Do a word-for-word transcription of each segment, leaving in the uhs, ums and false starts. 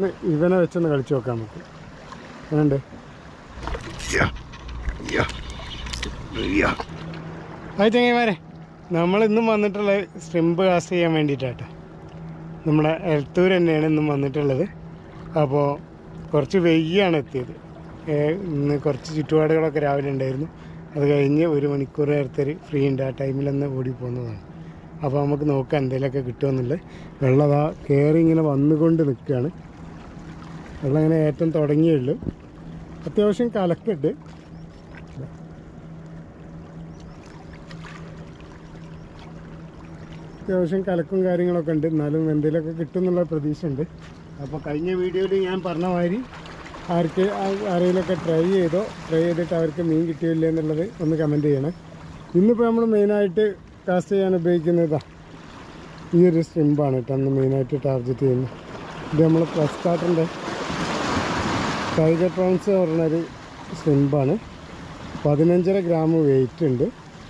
ഇവനെ വെച്ചൊന്ന് കളിച്ചു നോക്കാം നമുക്ക്. എങ്ങനെയുണ്ട്? ഹായ് ചങ്ങായിമാരെ, നമ്മളിന്നും വന്നിട്ടുള്ള സ്ട്രിംപ് കാസ്റ്റ് ചെയ്യാൻ വേണ്ടിയിട്ടാട്ടോ. നമ്മുടെ എലത്തൂർ തന്നെയാണ് ഇന്നും വന്നിട്ടുള്ളത്. അപ്പോൾ കുറച്ച് വൈകിയാണ് എത്തിയത്. ഇന്ന് കുറച്ച് ചുറ്റുപാടുകളൊക്കെ രാവിലെ ഉണ്ടായിരുന്നു. അത് കഴിഞ്ഞ് ഒരു മണിക്കൂർ നേരത്തെ ഫ്രീ ഉണ്ട്. ആ ടൈമിലൊന്ന് ഓടി പോകുന്നതാണ്. അപ്പോൾ നമുക്ക് നോക്കാം എന്തെങ്കിലുമൊക്കെ കിട്ടുമെന്നുള്ളത്. വെള്ളം അതാ കയറി ഇങ്ങനെ വന്നുകൊണ്ട് നിൽക്കുകയാണ്. വെള്ളം ഇങ്ങനെ ഏറ്റവും തുടങ്ങിയുള്ളൂ. അത്യാവശ്യം കലക്കുണ്ട്. അത്യാവശ്യം കലക്കും കാര്യങ്ങളൊക്കെ ഉണ്ട്. എന്നാലും എന്തെങ്കിലുമൊക്കെ കിട്ടും എന്നുള്ള പ്രതീക്ഷ ഉണ്ട്. അപ്പോൾ കഴിഞ്ഞ വീഡിയോയിൽ ഞാൻ പറഞ്ഞ മാതിരി ആർക്ക് ആരെങ്കിലുമൊക്കെ ട്രൈ ചെയ്തോ, ട്രൈ ചെയ്തിട്ട് അവർക്ക് മീൻ കിട്ടിയില്ല എന്നുള്ളത് ഒന്ന് കമൻറ്റ് ചെയ്യണം. ഇന്നിപ്പോൾ നമ്മൾ മെയിനായിട്ട് കാസ്റ്റ് ചെയ്യാൻ ഉപയോഗിക്കുന്നത് ഈ ഒരു സ്ട്രിംപാണ് കേട്ടോ. അന്ന് മെയിനായിട്ട് ടാർഗറ്റ് ചെയ്യുന്നത് ഇത് നമ്മൾ പ്ലസ് കാർട്ടിൻ്റെ ടൈഗർ പ്രോൺസ് എന്ന് പറഞ്ഞൊരു സ്ട്രിംപാണ്. പതിനഞ്ചര ഗ്രാം വെയിറ്റ് ഉണ്ട്.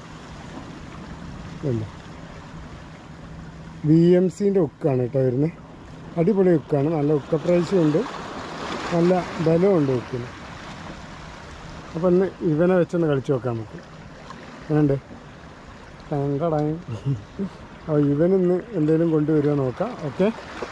അല്ല ബി എം സിൻ്റെ ഉക്കാണ് കേട്ടോ വരുന്നത്. അടിപൊളി ഉക്കാണ്. നല്ല ഉക്ക പ്രൈസുണ്ട്, നല്ല ബലമുണ്ട് ഉക്കിന്. അപ്പോൾ ഇന്ന് ഇവനെ വെച്ചൊന്ന് കളിച്ചു നോക്കാം നമുക്ക്. എങ്ങനെയുണ്ട്? ടങ്കടായി. അപ്പോൾ ഇവനിന്ന് എന്തെങ്കിലും കൊണ്ടുവരുമോ നോക്കാം. ഓക്കെ.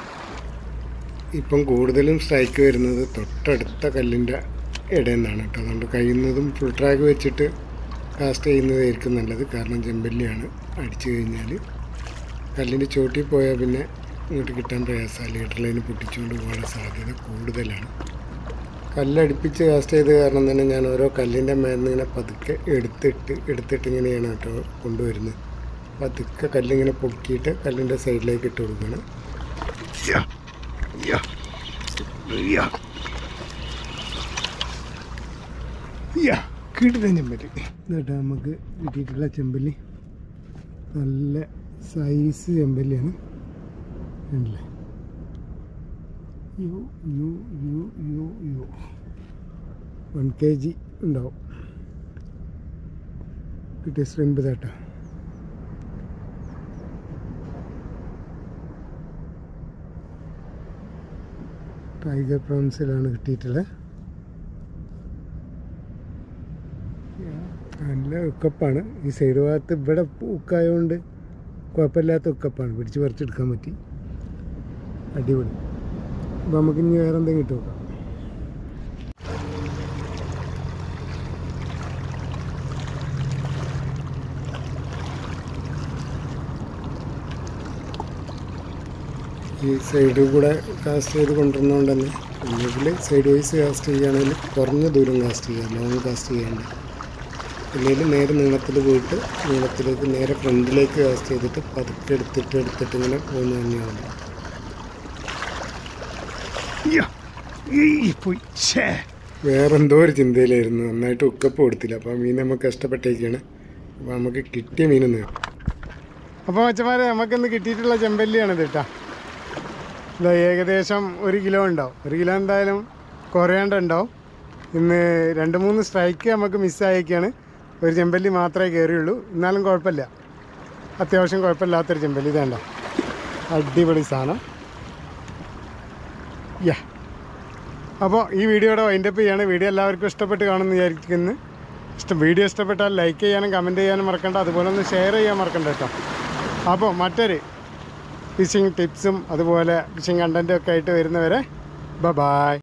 ഇപ്പം കൂടുതലും സ്ട്രൈക്ക് വരുന്നത് തൊട്ടടുത്ത കല്ലിൻ്റെ ഇടയിൽ നിന്നാണ് കേട്ടോ. അതുകൊണ്ട് കഴിയുന്നതും ഫുൾ ട്രാക്ക് വെച്ചിട്ട് കാസ്റ്റ് ചെയ്യുന്നതായിരിക്കും നല്ലത്. കാരണം ചെമ്പല്ലിയാണ്. അടിച്ചു കഴിഞ്ഞാൽ കല്ലിൻ്റെ ചോട്ടിൽ പോയാൽ പിന്നെ ഇങ്ങോട്ട് കിട്ടാൻ പ്രയാസമാണ്. ലീഡർ ലൈന് പൊട്ടിച്ചുകൊണ്ട് പോകാനുള്ള സാധ്യത കൂടുതലാണ്. കല്ലടിപ്പിച്ച് കാസ്റ്റ് ചെയ്ത് കാരണം തന്നെ ഞാൻ ഓരോ കല്ലിൻ്റെ മേലിൽ ഇങ്ങനെ പതുക്കെ എടുത്തിട്ട് എടുത്തിട്ട് ഇങ്ങനെയാണ് കേട്ടോ കൊണ്ടുവരുന്നത്. പതുക്കെ കല്ലിങ്ങനെ പൊക്കിയിട്ട് കല്ലിൻ്റെ സൈഡിലേക്ക് ഇട്ട് കൊടുക്കണം. കിട്ടുന്ന ചെമ്പല്ലി എന്നിട്ട് നമുക്ക് കിട്ടിയിട്ടുള്ള ചെമ്പല്ലി നല്ല സൈസ് ചെമ്പല്ലിയാണ്. ഉണ്ടല്ലേ? യു യു യു യു യു വൺ കെ ജി ഉണ്ടാവും. കിട്ടിയ സ്ട്രിംപ് തേട്ടാ. ടൈഗർ പ്രോൺസിലാണ് കിട്ടിയിട്ടുള്ളത്. നല്ല ഉക്കപ്പാണ്. ഈ സൈഡ് ഭാഗത്ത് ഇവിടെ ഉക്കായതുകൊണ്ട് കുഴപ്പമില്ലാത്ത ഉക്കപ്പാണ്. പിടിച്ച് പറിച്ചെടുക്കാൻ പറ്റി. അടിപൊളി. അപ്പോൾ നമുക്ക് ഇനി വേറെ എന്തെങ്കിലും ഇട്ട് നോക്കാം. ഈ സൈഡിൽ കൂടെ കാസ്റ്റ് ചെയ്ത് കൊണ്ടുവരുന്നതുകൊണ്ട് തന്നെ അല്ലെങ്കിൽ സൈഡ് വൈസ് കാസ്റ്റ് ചെയ്യുകയാണെങ്കിൽ കുറഞ്ഞ ദൂരം കാസ്റ്റ് ചെയ്യാം, ലോങ് കാസ്റ്റ് ചെയ്യാണ്ട്. അല്ലെങ്കിൽ നേരെ നീളത്തിൽ പോയിട്ട് നീളത്തിലേക്ക് നേരെ ഫ്രണ്ടിലേക്ക് കാസ്റ്റ് ചെയ്തിട്ട് പതുക്കെ എടുത്തിട്ട് എടുത്തിട്ട് ഇങ്ങനെ പോകുന്ന തന്നെയാണ്. വേറെന്തോ ഒരു ചിന്തയിലായിരുന്നു. നന്നായിട്ട് ഉക്കപ്പ് കൊടുത്തില്ല. അപ്പോൾ മീൻ നമുക്ക് കഷ്ടപ്പെട്ടേക്കാണ്. അപ്പോൾ നമുക്ക് കിട്ടിയ മീനൊന്ന്. അപ്പോൾ മച്ചന്മാരെ നമുക്കിന്ന് കിട്ടിയിട്ടുള്ള ചെമ്പല്ലിയാണ് ഇത് കേട്ടോ. ഇത് ഏകദേശം ഒരു കിലോ ഉണ്ടാവും. ഒരു കിലോ എന്തായാലും കുറയാണ്ടുണ്ടാവും. ഇന്ന് രണ്ട് മൂന്ന് സ്ട്രൈക്ക് നമുക്ക് മിസ്സായേക്കാണ്. ഒരു ചെമ്പല്ലി മാത്രമേ കയറിയുള്ളൂ. എന്നാലും കുഴപ്പമില്ല. അത്യാവശ്യം കുഴപ്പമില്ലാത്തൊരു ചെമ്പല്ലി. ഇതേണ്ട അടിപൊളി സാധനം. യാ അപ്പോൾ ഈ വീഡിയോയുടെ വൈൻഡപ്പ് ചെയ്യാണ്. വീഡിയോ എല്ലാവർക്കും ഇഷ്ടപ്പെട്ട് കാണുമെന്ന് വിചാരിക്കുന്നു. ഇഷ്ടം വീഡിയോ ഇഷ്ടപ്പെട്ടാൽ ലൈക്ക് ചെയ്യാനും കമൻറ്റ് ചെയ്യാനും മറക്കണ്ട. അതുപോലെ ഒന്ന് ഷെയർ ചെയ്യാൻ മറക്കണ്ട കേട്ടോ. അപ്പോൾ മറ്റൊരു ഫിഷിംഗ് ടിപ്സും അതുപോലെ ഫിഷിംഗ് കണ്ടൻറ്റും ഒക്കെ ആയിട്ട് വരുന്നവരെ ബൈ.